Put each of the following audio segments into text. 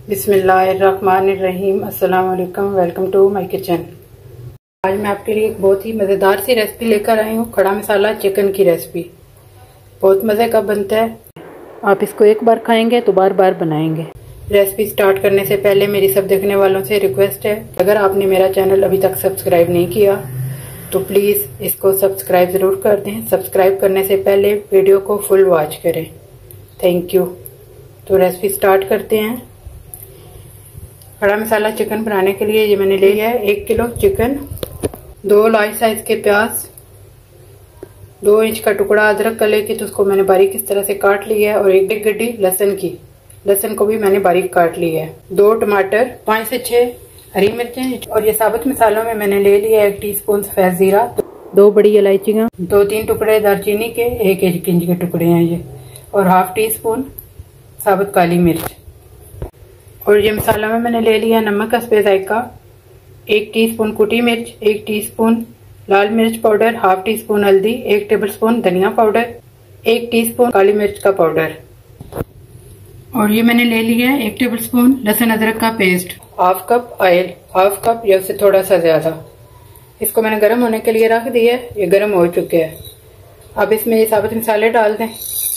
बिस्मिल्लाहिर्रहमानिर्रहीम। अस्सलाम वालेकुम। Welcome to my kitchen. आज मैं आपके लिए एक बहुत ही मज़ेदार सी रेसिपी लेकर आई हूँ। खड़ा मसाला चिकन की रेसिपी बहुत मज़े का बनता है। आप इसको एक बार खाएंगे तो बार बार बनाएंगे। रेसिपी स्टार्ट करने से पहले मेरी सब देखने वालों से रिक्वेस्ट है, अगर आपने मेरा चैनल अभी तक सब्सक्राइब नहीं किया तो प्लीज़ इसको सब्सक्राइब ज़रूर कर दें। सब्सक्राइब करने से पहले वीडियो को फुल वॉच करें। Thank you. तो रेसिपी स्टार्ट करते हैं। खड़ा मसाला चिकन बनाने के लिए ये मैंने लिया है 1 किलो चिकन, 2 लार्ज साइज के प्याज, 2 इंच का टुकड़ा अदरक का लेके तो उसको मैंने बारीक इस तरह से काट लिया है, और 1 गड्डी लहसुन की, लहसुन को भी मैंने बारीक काट लिया है, 2 टमाटर, 5 से 6 हरी मिर्चें, और ये साबुत मसालों में मैंने ले लिया 1 टीस्पून सफेद जीरा, 2 बड़ी इलायचियाँ, 2-3 टुकड़े दालचीनी के, 1 इंच के टुकड़े हैं ये, और ½ टीस्पून साबुत काली मिर्च। और ये मसाला में मैंने ले लिया नमक का जायका, 1 टीस्पून कुटी मिर्च, 1 टीस्पून लाल मिर्च पाउडर, ½ टीस्पून हल्दी, 1 टेबलस्पून धनिया पाउडर, 1 टीस्पून काली मिर्च का पाउडर। और ये मैंने ले लिया है 1 टेबलस्पून लहसुन अदरक का पेस्ट, ½ कप ऑयल, ½ कप या उससे थोड़ा सा ज्यादा। इसको मैंने गर्म होने के लिए रख दिया है, ये गर्म हो चुके हैं। अब इसमें ये साबुत मसाले डाल दें।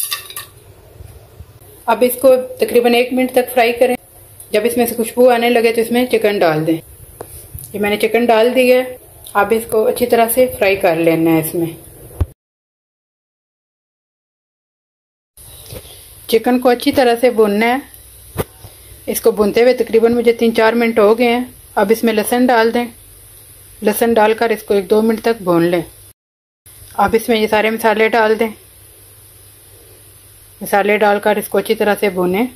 अब इसको तकरीबन 1 मिनट तक फ्राई करें। जब इसमें से खुशबू आने लगे तो इसमें चिकन डाल दें। ये मैंने चिकन डाल दिया है। अब इसको अच्छी तरह से फ्राई कर लेना है। इसमें चिकन को अच्छी तरह से भूनना है। इसको भूनते हुए तकरीबन मुझे 3-4 मिनट हो गए हैं। अब इसमें लहसुन डाल दें। लहसुन डालकर इसको 1-2 मिनट तक भून लें। अब इसमें ये सारे मसाले डाल दें। मसाले डालकर इसको अच्छी तरह से भूनें।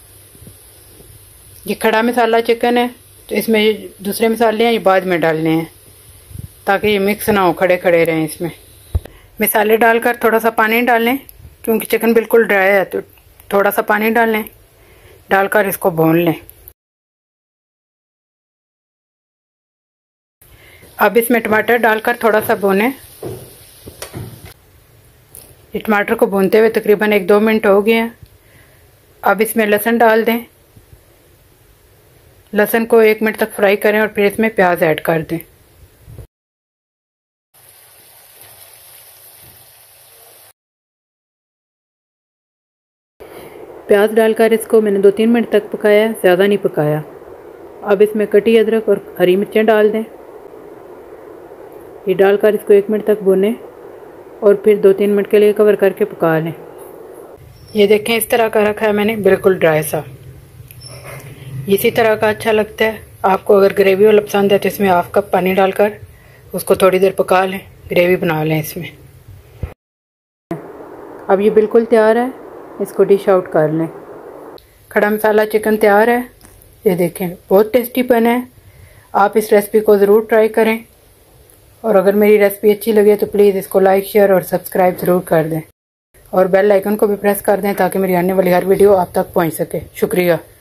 ये खड़ा मसाला चिकन है तो इसमें ये दूसरे मसाले हैं ये बाद में डालने हैं ताकि ये मिक्स ना हो, खड़े खड़े रहें। इसमें मसाले डालकर थोड़ा सा पानी डालें, क्योंकि चिकन बिल्कुल ड्राई है तो थोड़ा सा पानी डालें, डालकर इसको भून लें। अब इसमें टमाटर डालकर थोड़ा सा भूनें। ये टमाटर को भूनते हुए तकरीबन 1-2 मिनट हो गए हैं। अब इसमें लहसुन डाल दें। लहसुन को 1 मिनट तक फ्राई करें और फिर इसमें प्याज ऐड कर दें। प्याज डालकर इसको मैंने 2-3 मिनट तक पकाया, ज़्यादा नहीं पकाया। अब इसमें कटी अदरक और हरी मिर्चें डाल दें। ये डालकर इसको 1 मिनट तक भूनें और फिर 2-3 मिनट के लिए कवर करके पका लें। ये देखें इस तरह का रखा है मैंने, बिल्कुल ड्राई सा। इसी तरह का अच्छा लगता है। आपको अगर ग्रेवी वाला पसंद है तो इसमें ½ कप पानी डालकर उसको थोड़ी देर पका लें, ग्रेवी बना लें इसमें। अब ये बिल्कुल तैयार है, इसको डिश आउट कर लें। खड़ा मसाला चिकन तैयार है। ये देखें बहुत टेस्टी बना है। आप इस रेसिपी को ज़रूर ट्राई करें, और अगर मेरी रेसिपी अच्छी लगे तो प्लीज़ इसको लाइक, शेयर और सब्सक्राइब ज़रूर कर दें, और बेल आइकन को भी प्रेस कर दें ताकि मेरी आने वाली हर वीडियो आप तक पहुँच सके। शुक्रिया।